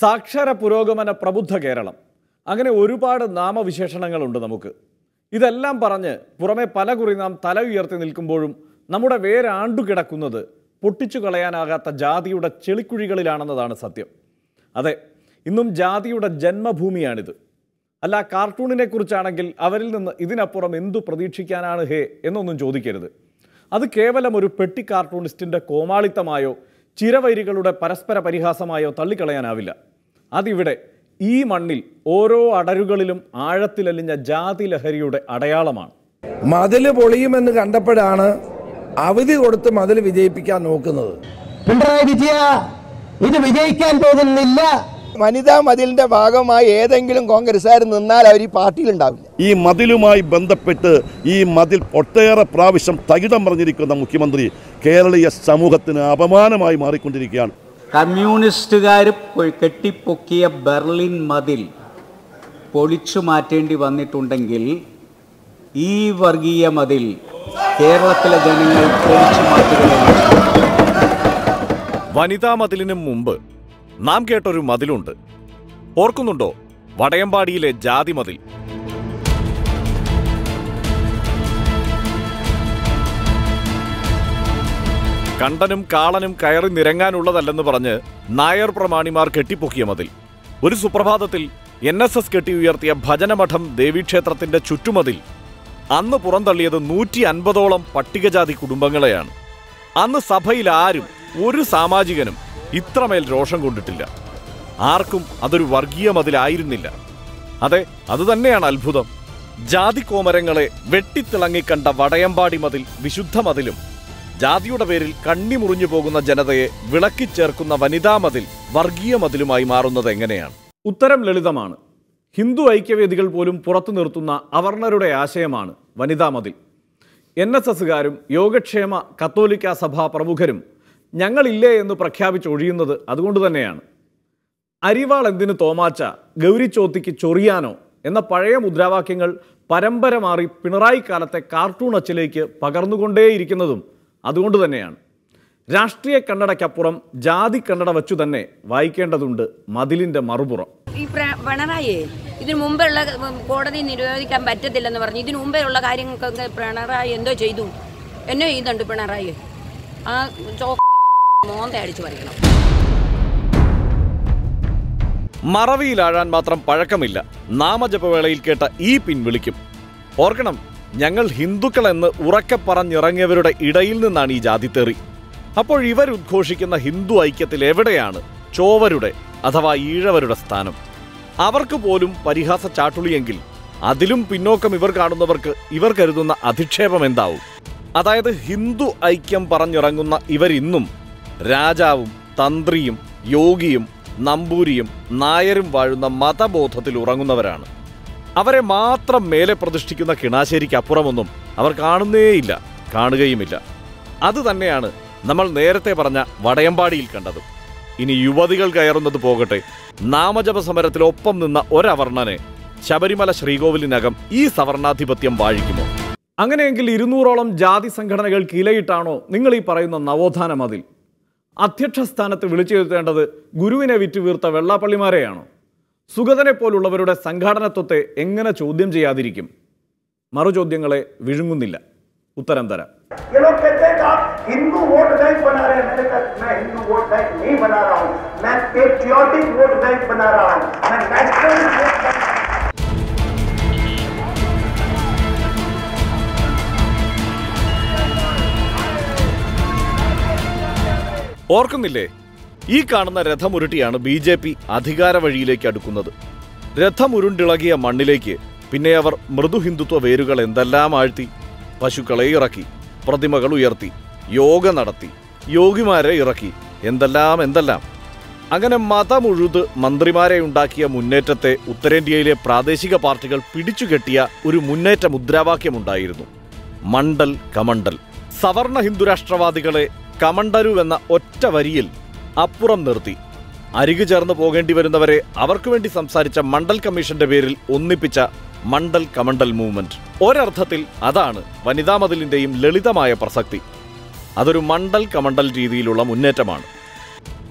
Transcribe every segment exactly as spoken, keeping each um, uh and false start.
സാക്ഷര പുരോഗമന പ്രബുദ്ധ കേരളം, അങ്ങനെ ഒരുപാട് നാമവിശേഷണങ്ങളുണ്ട് നമുക്ക്. ഇതെല്ലാം പറഞ്ഞ് പുറമെ പലകുറി നാം തല ഉയർത്തി നിൽക്കുമ്പോഴും നമ്മുടെ വേരാണ്ടു കിടക്കുന്നത് പൊട്ടിച്ചു കളയാനാകാത്ത ജാതിയുടെ ചെളിക്കുഴികളിലാണെന്നതാണ് സത്യം. അതെ, ഇന്നും ജാതിയുടെ ജന്മഭൂമിയാണിത്. അല്ല, കാർട്ടൂണിനെ കുറിച്ചാണെങ്കിൽ അവരിൽ നിന്ന് ഇതിനപ്പുറം എന്തു പ്രതീക്ഷിക്കാനാണ് ഹേ എന്നൊന്നും ചോദിക്കരുത്. അത് കേവലം ഒരു പെട്ടി കാർട്ടൂണിസ്റ്റിൻ്റെ കോമാളിത്തമായോ ചിരവൈരികളുടെ പരസ്പര പരിഹാസമായോ തള്ളിക്കളയാനാവില്ല. അതിവിടെ ഈ മണ്ണിൽ ഓരോ അടരുകളിലും ആഴത്തിലലിഞ്ഞ ജാതി ലഹരിയുടെ അടയാളമാണ്. മതില് പൊളിയുമെന്ന് കണ്ടപ്പോഴാണ് അവധി കൊടുത്ത് മതിൽ വിജയിപ്പിക്കാൻ നോക്കുന്നത്. പിണറായി വിജയ ഇത് വിജയിക്കാൻ പോകുന്നില്ല. വനിതാ മതിലിന്റെ ഭാഗമായി ഏതെങ്കിലും കോൺഗ്രസ്സുകാർ നിന്നാൽ അവർ ഈ പാർട്ടിയിലുണ്ടാവില്ല. ഈ മതിലുമായി ബന്ധപ്പെട്ട് ഈ മതിൽ ഒട്ടേറെ പ്രാവശ്യം തകിടം പറഞ്ഞിരിക്കുന്ന മുഖ്യമന്ത്രി കേരളീയ സമൂഹത്തിന് അപമാനമായി മാറിക്കൊണ്ടിരിക്കുകയാണ്. കമ്മ്യൂണിസ്റ്റുകാർ കെട്ടിപ്പൊക്കിയ ബെർലിൻ മതിൽ പൊളിച്ചു മാറ്റേണ്ടി വന്നിട്ടുണ്ടെങ്കിൽ ഈ വർഗീയ മതിൽ കേരളത്തിലെ ജനങ്ങൾ പൊളിച്ചു മാറ്റുകയാണ്. വനിതാ മതിലിനും മുമ്പ് നാം കേട്ടൊരു മതിലുണ്ട്. ഓർക്കുന്നുണ്ടോ? വടയമ്പാടിയിലെ ജാതി മതിൽ. കണ്ടനും കാളനും കയറി നിരങ്ങാനുള്ളതല്ലെന്ന് പറഞ്ഞ് നായർ പ്രമാണിമാർ കെട്ടിപ്പൊക്കിയ മതിൽ. ഒരു സുപ്രഭാതത്തിൽ എൻ എസ് എസ് കെട്ടി ഉയർത്തിയ ഭജനമഠം ദേവീക്ഷേത്രത്തിന്റെ ചുറ്റുമതിൽ അന്ന് പുറന്തള്ളിയത് നൂറ്റി അൻപതോളം പട്ടികജാതി കുടുംബങ്ങളെയാണ്. അന്ന് സഭയിൽ ആരും, ഒരു സാമാജികനും ഇത്രമേൽ രോഷം കൊണ്ടിട്ടില്ല. ആർക്കും അതൊരു വർഗീയ മതിലായിരുന്നില്ല. അതെ, അതുതന്നെയാണ് അത്ഭുതം. ജാതി കോമരങ്ങളെ വെട്ടിത്തിളങ്ങിക്കണ്ട വടയമ്പാടി മതിൽ വിശുദ്ധ മതിലും ജാതിയുടെ പേരിൽ കണ്ണി മുറിഞ്ഞു പോകുന്ന ജനതയെ വിളക്കിച്ചേർക്കുന്ന വനിതാ മതിൽ വർഗീയ മതിലുമായി മാറുന്നത് എങ്ങനെയാണ്? ഉത്തരം ലളിതമാണ്. ഹിന്ദു ഐക്യവേദികൾ പോലും പുറത്തു നിർത്തുന്ന അവർണരുടെ ആശയമാണ് വനിതാ മതിൽ. എൻ എസ് എസുകാരും യോഗക്ഷേമ കത്തോലിക്ക സഭാ പ്രമുഖരും ഞങ്ങളില്ലേ എന്ന് പ്രഖ്യാപിച്ചൊഴിയുന്നത് അതുകൊണ്ട് തന്നെയാണ്. അരിവാൾ എന്തിന് തോമാച്ച, ഗൗരിച്ചോത്തിക്ക് ചൊറിയാനോ എന്ന പഴയ മുദ്രാവാക്യങ്ങൾ പരമ്പര മാറി പിണറായി കാലത്തെ കാർട്ടൂൺ അച്ചിലേക്ക് പകർന്നുകൊണ്ടേയിരിക്കുന്നതും അതുകൊണ്ട് തന്നെയാണ്. രാഷ്ട്രീയ കണ്ണടയ്ക്കപ്പുറം ജാതി കണ്ണട വച്ചു തന്നെ വായിക്കേണ്ടതുണ്ട് മതിലിന്റെ മറുപുറം. ഈ പിണറായി ഇതിനു മുമ്പുള്ള കോടതി നിരോധിക്കാൻ പറ്റത്തില്ലെന്ന് പറഞ്ഞു. ഇതിനു മുമ്പേ ഉള്ള കാര്യങ്ങൾക്കൊക്കെ പിണറായി എന്തോ ചെയ്തു, എന്നോ ചെയ്യുന്നുണ്ട് പിണറായി. ആ മോന്ത അടിച്ചു പറിക്കണം. മറവിയിലാഴാൻ മാത്രം പഴക്കമില്ല നാമജപവേളയിൽ കേട്ട ഈ പിൻവിളിക്കും. ഓർക്കണം, ഞങ്ങൾ ഹിന്ദുക്കളെന്ന് ഉറക്കെ പറഞ്ഞിറങ്ങിയവരുടെ ഇടയിൽ നിന്നാണ് ഈ ജാതിത്തേറി. അപ്പോൾ ഇവർ ഉദ്ഘോഷിക്കുന്ന ഹിന്ദു ഐക്യത്തിൽ എവിടെയാണ് ചോവരുടെ അഥവാ ഈഴവരുടെ സ്ഥാനം? അവർക്ക് പോലും പരിഹാസ ചാട്ടുളിയെങ്കിൽ അതിലും പിന്നോക്കം ഇവർ കാണുന്നവർക്ക് ഇവർ കരുതുന്ന അധിക്ഷേപം എന്താവും? അതായത് ഹിന്ദു ഐക്യം പറഞ്ഞിറങ്ങുന്ന ഇവരിന്നും രാജാവും തന്ത്രിയും യോഗിയും നമ്പൂരിയും നായരും വാഴുന്ന മതബോധത്തിൽ ഉറങ്ങുന്നവരാണ്. അവരെ മാത്രം മേലെ പ്രതിഷ്ഠിക്കുന്ന കിണാശ്ശേരിക്ക് അപ്പുറമൊന്നും അവർ കാണുന്നേയില്ല, കാണുകയുമില്ല. അതുതന്നെയാണ് നമ്മൾ നേരത്തെ പറഞ്ഞ വടയമ്പാടിയിൽ കണ്ടത്. ഇനി യുവതികൾ കയറുന്നത് പോകട്ടെ, നാമജപ സമരത്തിൽ ഒപ്പം നിന്ന ഒരവർണനെ ശബരിമല ശ്രീകോവിലിനകം ഈ സവർണാധിപത്യം വാഴിക്കുമോ? അങ്ങനെയെങ്കിൽ ഇരുന്നൂറോളം ജാതി സംഘടനകൾക്ക് ഇലയിട്ടാണോ നിങ്ങൾ ഈ പറയുന്ന നവോത്ഥാന മതിൽ? അധ്യക്ഷ സ്ഥാനത്ത് വിളിച്ചിരുത്തേണ്ടത് ഗുരുവിനെ വിറ്റുവീർത്ത വെള്ളാപ്പള്ളിമാരെയാണോ? സുഗതനെ പോലുള്ളവരുടെ സംഘാടനത്വത്തെ എങ്ങനെ ചോദ്യം ചെയ്യാതിരിക്കും? മറുചോദ്യങ്ങളെ വിഴുങ്ങുന്നില്ല. ഉത്തരം തരാം. हिंदू वोट बैंक बना रहे हैं. मैंने कहा मैं हिंदू वोट बैंक नहीं बना रहा हूं, मैं पेट्रियोटिक वोट बैंक बना रहा हूं, मैं नेशनल वोट बैंक. ഓർക്കുന്നില്ലേ, ഈ കാണുന്ന രഥമുരുട്ടിയാണ് ബി ജെ പി അധികാര വഴിയിലേക്ക് അടുക്കുന്നത്. രഥമുരുണ്ടിളകിയ മണ്ണിലേക്ക് പിന്നെ അവർ മൃദു ഹിന്ദുത്വ വേരുകൾ എന്തെല്ലാം ആഴ്ത്തി. പശുക്കളെ ഇറക്കി, പ്രതിമകൾ ഉയർത്തി, യോഗ നടത്തി, യോഗിമാരെ ഇറക്കി, എന്തെല്ലാം എന്തെല്ലാം. അങ്ങനെ മതമുഴുത് മന്ത്രിമാരെ ഉണ്ടാക്കിയ മുന്നേറ്റത്തെ ഉത്തരേന്ത്യയിലെ പ്രാദേശിക പാർട്ടികൾ പിടിച്ചുകെട്ടിയ ഒരു മുന്നേറ്റ മുദ്രാവാക്യമുണ്ടായിരുന്നു: മണ്ഡൽ കമണ്ഡൽ. സവർണ ഹിന്ദുരാഷ്ട്രവാദികളെ കമണ്ഡലുവെന്ന ഒറ്റ വരിയിൽ അപ്പുറം നിർത്തി അരികു ചേർന്ന് പോകേണ്ടി വരുന്നവരെ അവർക്ക് വേണ്ടി സംസാരിച്ച മണ്ഡൽ കമ്മീഷന്റെ പേരിൽ ഒന്നിപ്പിച്ച മണ്ഡൽ കമണ്ഡൽ മൂവ്മെന്റ്. ഒരർത്ഥത്തിൽ അതാണ് വനിതാ മതിലിന്റെയും ലളിതമായ പ്രസക്തി. അതൊരു മണ്ഡൽ കമണ്ഡൽ രീതിയിലുള്ള മുന്നേറ്റമാണ്.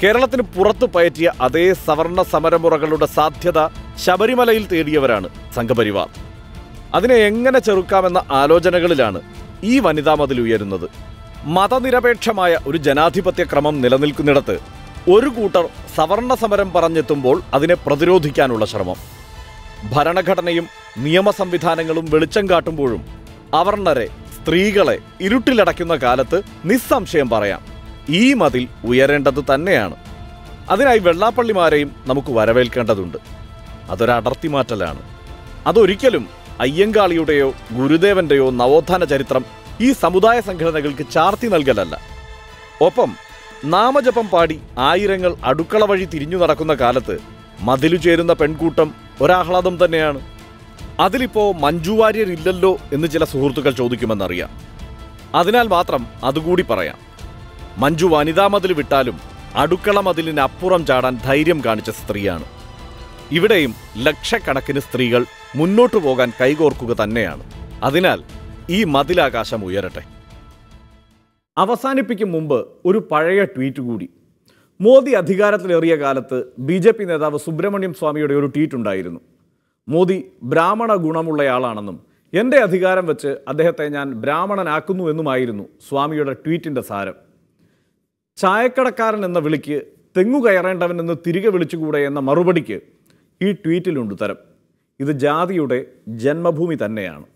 കേരളത്തിന് പുറത്തു പയറ്റിയ അതേ സവർണ സമരമുറകളുടെ സാധ്യത ശബരിമലയിൽ തേടിയവരാണ് സംഘപരിവാർ. അതിനെ എങ്ങനെ ചെറുക്കാമെന്ന ആലോചനകളിലാണ് ഈ വനിതാ മതിൽ ഉയരുന്നത്. മതനിരപേക്ഷമായ ഒരു ജനാധിപത്യ ക്രമം നിലനിൽക്കുന്നിടത്ത് ഒരു കൂട്ടർ സവർണ സമരം പറഞ്ഞെത്തുമ്പോൾ അതിനെ പ്രതിരോധിക്കാനുള്ള ശ്രമം. ഭരണഘടനയും നിയമ സംവിധാനങ്ങളും വെളിച്ചം കാട്ടുമ്പോഴും അവർണരെ, സ്ത്രീകളെ ഇരുട്ടിലടയ്ക്കുന്ന കാലത്ത് നിസ്സംശയം പറയാം, ഈ മതിൽ ഉയരേണ്ടത് തന്നെയാണ്. അതിനായി വെള്ളാപ്പള്ളിമാരെയും നമുക്ക് വരവേൽക്കേണ്ടതുണ്ട്. അതൊരടർത്തി മാറ്റലാണ്. അതൊരിക്കലും അയ്യങ്കാളിയുടെയോ ഗുരുദേവന്റെയോ നവോത്ഥാന ചരിത്രം ഈ സമുദായ സംഘടനകൾക്ക് ചാർത്തി നൽകലല്ല. ഒപ്പം നാമജപം പാടി ആയിരങ്ങൾ അടുക്കള വഴി തിരിഞ്ഞു നടക്കുന്ന കാലത്ത് മതിലു ചേരുന്ന പെൺകൂട്ടം ഒരാഹ്ലാദം തന്നെയാണ്. അതിലിപ്പോ മഞ്ജു വാര്യർ ഇല്ലല്ലോ എന്ന് ചില സുഹൃത്തുക്കൾ ചോദിക്കുമെന്നറിയാം. അതിനാൽ മാത്രം അതുകൂടി പറയാം. മഞ്ജു വനിതാ മതിൽ വിട്ടാലും അടുക്കള മതിലിനപ്പുറം ചാടാൻ ധൈര്യം കാണിച്ച സ്ത്രീയാണ്. ഇവിടെയും ലക്ഷക്കണക്കിന് സ്ത്രീകൾ മുന്നോട്ടു പോകാൻ കൈകോർക്കുക തന്നെയാണ്. അതിനാൽ ഈ മതിലാകാശം ഉയരട്ടെ. അവസാനിപ്പിക്കും മുമ്പ് ഒരു പഴയ ട്വീറ്റ് കൂടി. മോദി അധികാരത്തിലേറിയ കാലത്ത് ബി ജെ പി നേതാവ് സുബ്രഹ്മണ്യം സ്വാമിയുടെ ഒരു ട്വീറ്റ് ഉണ്ടായിരുന്നു. മോദി ബ്രാഹ്മണ ഗുണമുള്ളയാളാണെന്നും എൻ്റെ അധികാരം വെച്ച് അദ്ദേഹത്തെ ഞാൻ ബ്രാഹ്മണനാക്കുന്നു എന്നുമായിരുന്നു സ്വാമിയുടെ ട്വീറ്റിൻ്റെ സാരം. ചായക്കടക്കാരൻ എന്ന വിളിക്ക് തെങ്ങു കയറേണ്ടവൻ എന്ന് തിരികെ വിളിച്ചുകൂടെ എന്ന മറുപടിക്ക് ഈ ട്വീറ്റിലുണ്ട് ഉത്തരം. ഇത് ജാതിയുടെ ജന്മഭൂമി തന്നെയാണ്.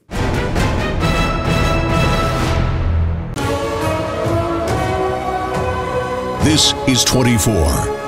This is twenty-four.